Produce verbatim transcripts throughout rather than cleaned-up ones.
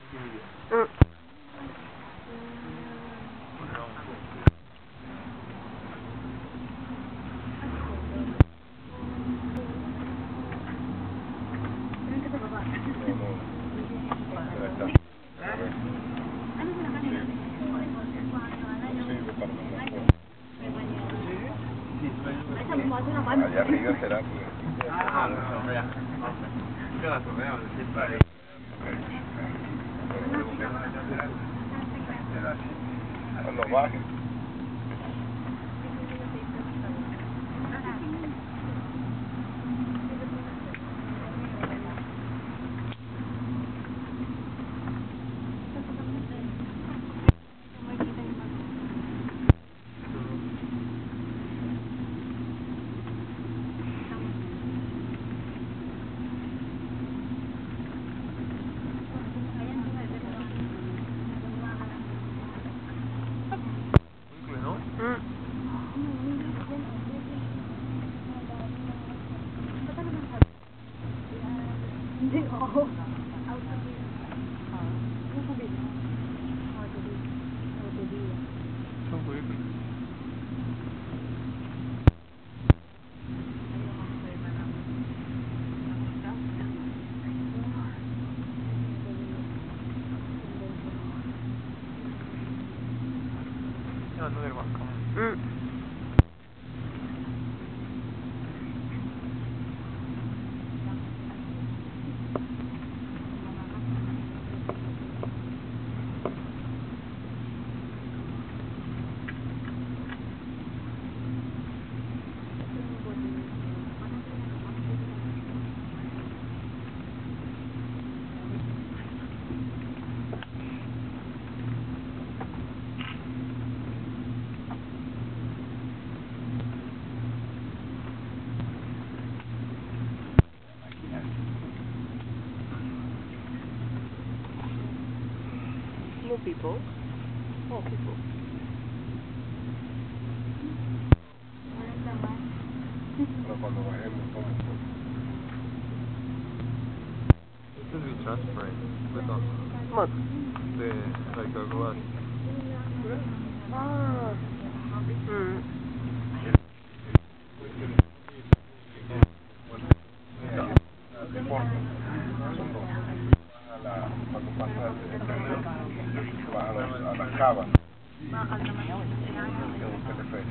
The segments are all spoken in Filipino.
Mm. Allá arriba será que... Ah, no, ya. Yo la tomé, siempre. Cuando baje. Hindi ako. Ano naman ka? Mm. More people. More people. Pero cuando bajemos, ¿cómo? This is be transparent with us. What? The like a glass. Ah. Mm. Cuando pasa el camino, va a, los, a las cavas. Que busca el efecto.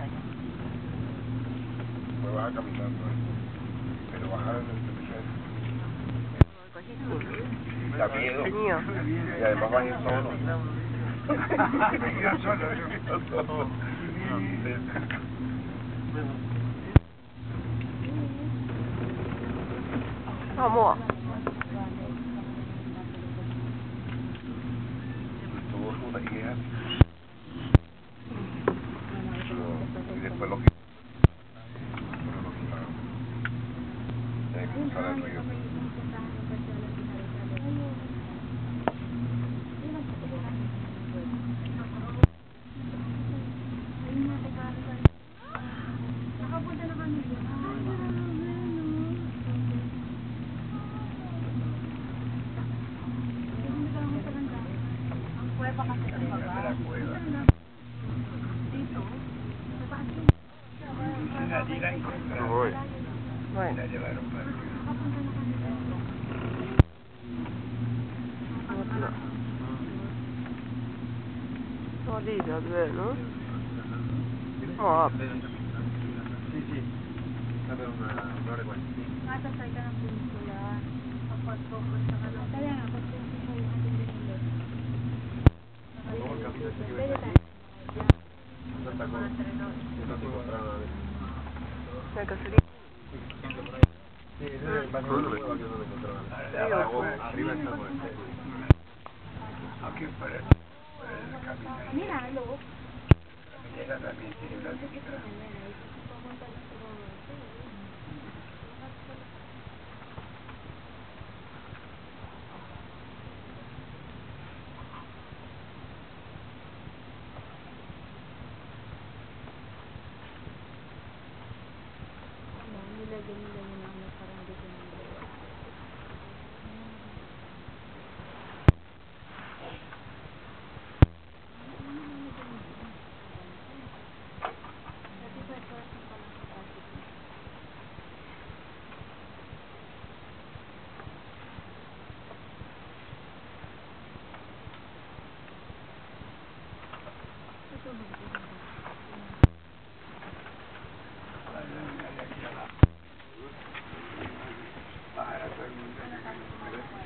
Pues vas caminando, pero bajar en el teleférico. Da miedo. Mío. Y además vas a ir solo. Yo solo, yo solo. Vamos. Tuvo su guía. Y después lo quitaron. Pero lo quitaron. Hay que cruzar el río. Roy. Right. No diga, vero? Oh. Sì, sì. Sabe una una request. Masasay ka ng pinsula. Kapag focus ka ka lang. Kaya nga, pag focus ka yung ating binilot. Pwede tayo. May gasolina. Sì, il bagno le cose non le controllano. Arriva il sapore. Aquí para el camino. Mira, lo. Llega también tiene una visita. Nilagyan nila yung ano, parang dito ng gawa. ¿sí?